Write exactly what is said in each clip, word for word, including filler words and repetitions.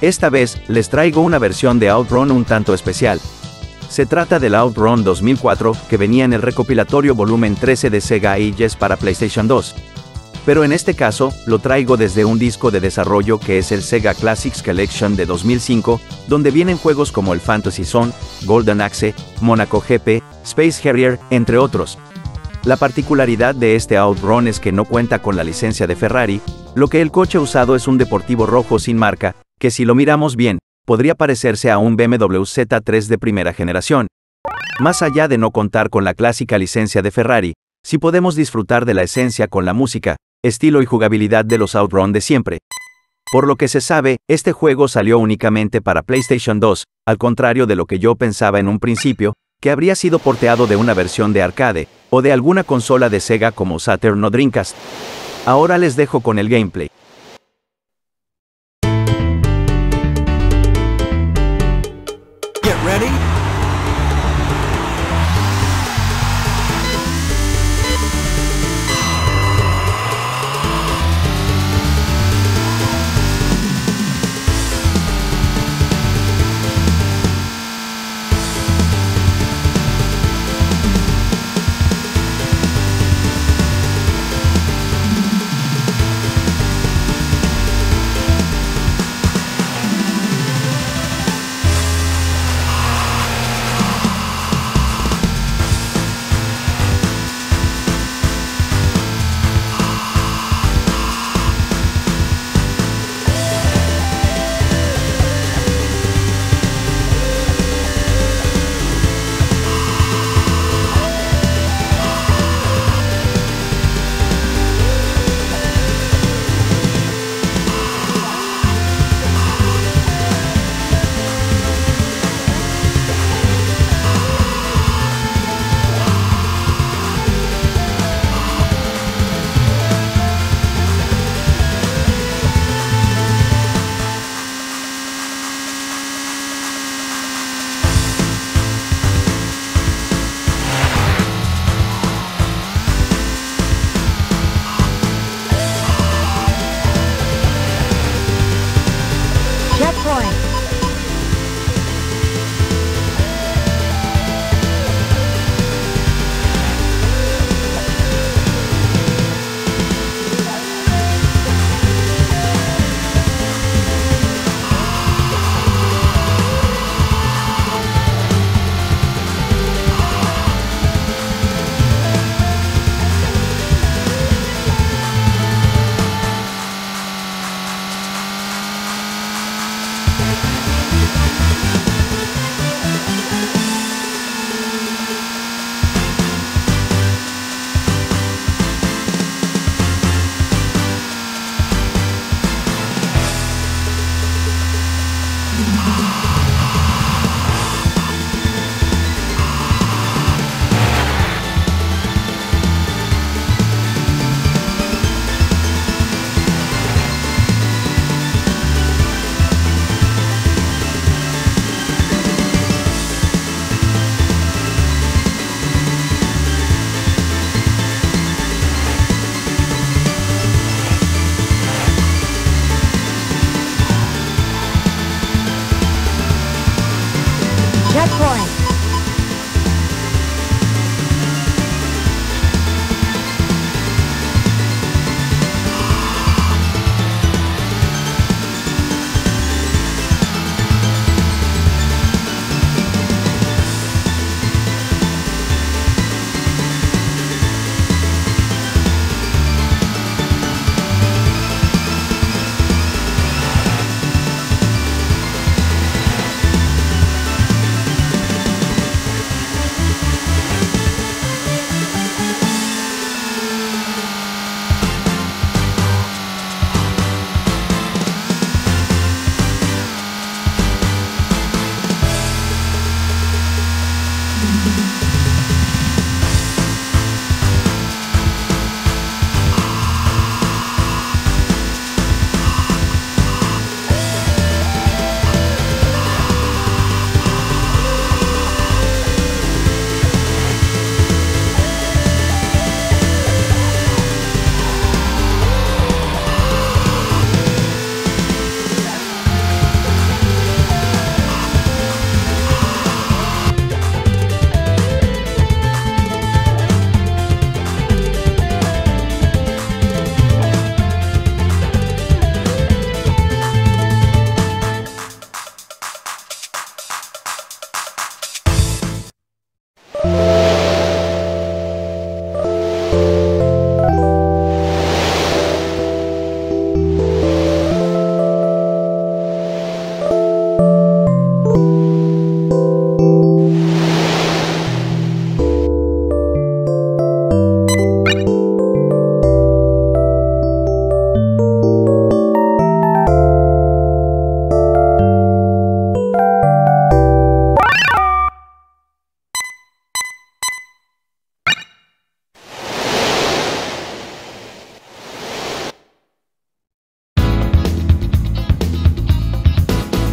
Esta vez, les traigo una versión de OutRun un tanto especial. Se trata del OutRun dos mil cuatro, que venía en el recopilatorio volumen trece de Sega Ages para PlayStation dos. Pero en este caso, lo traigo desde un disco de desarrollo que es el Sega Classics Collection de dos mil cinco, donde vienen juegos como el Fantasy Zone, Golden Axe, Monaco G P, Space Harrier, entre otros. La particularidad de este OutRun es que no cuenta con la licencia de Ferrari, lo que el coche usado es un deportivo rojo sin marca, que si lo miramos bien, podría parecerse a un B M W Z tres de primera generación. Más allá de no contar con la clásica licencia de Ferrari, sí podemos disfrutar de la esencia con la música, estilo y jugabilidad de los OutRun de siempre. Por lo que se sabe, este juego salió únicamente para PlayStation dos, al contrario de lo que yo pensaba en un principio, que habría sido porteado de una versión de arcade, o de alguna consola de Sega como Saturn o Dreamcast. Ahora les dejo con el gameplay. Get ready.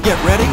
Get ready.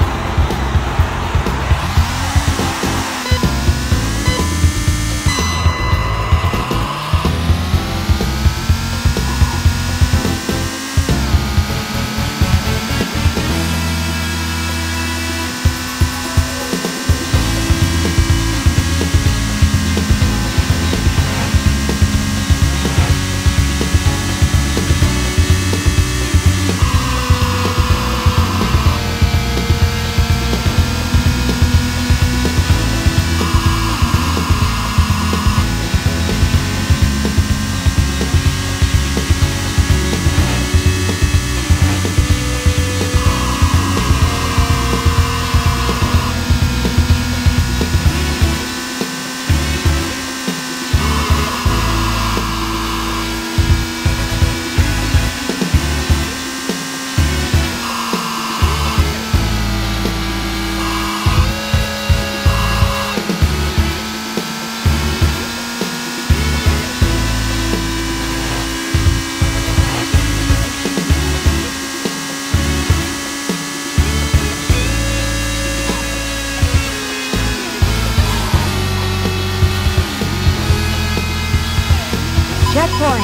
Checkpoint.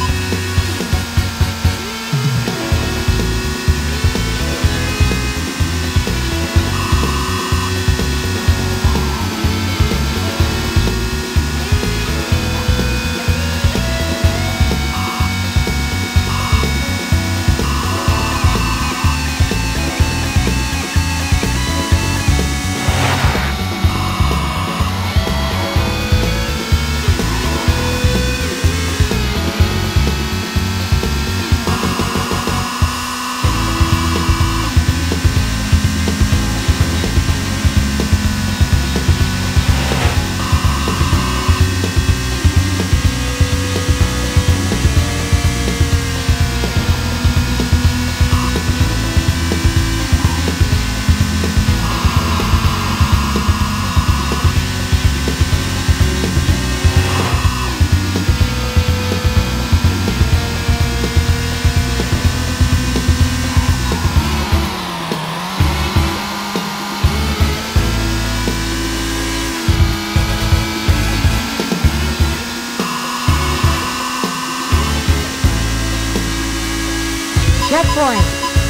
Checkpoint.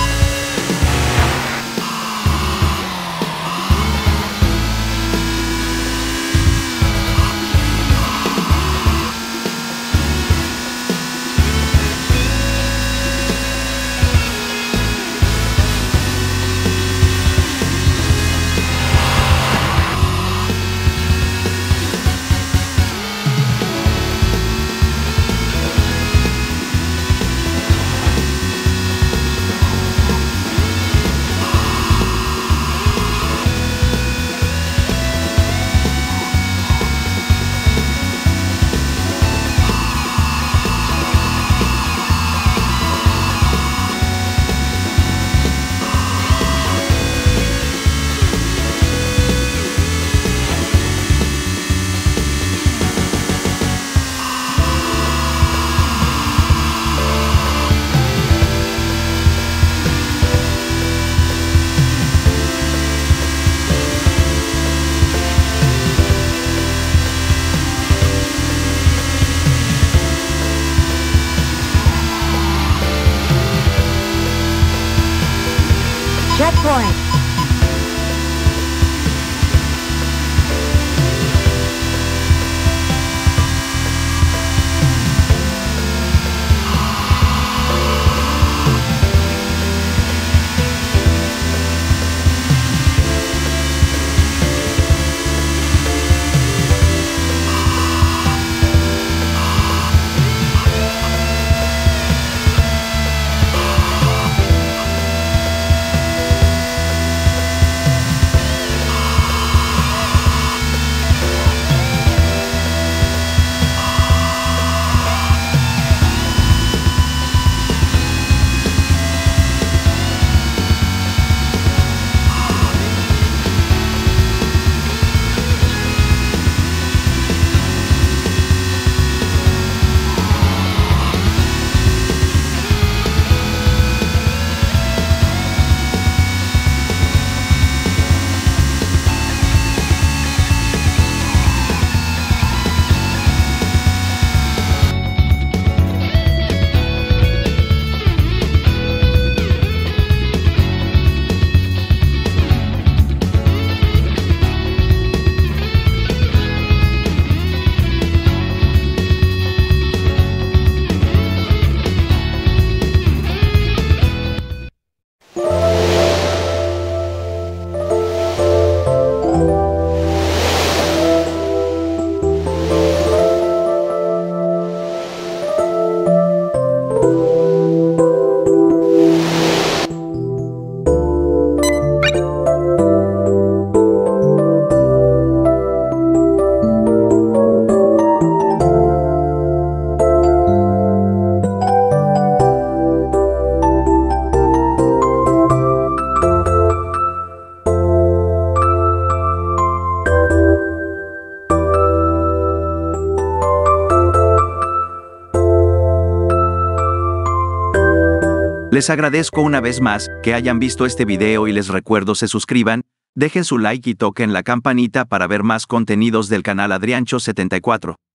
Checkpoint. Les agradezco una vez más que hayan visto este video y les recuerdo se suscriban, dejen su like y toquen la campanita para ver más contenidos del canal Adriancho setenta y cuatro.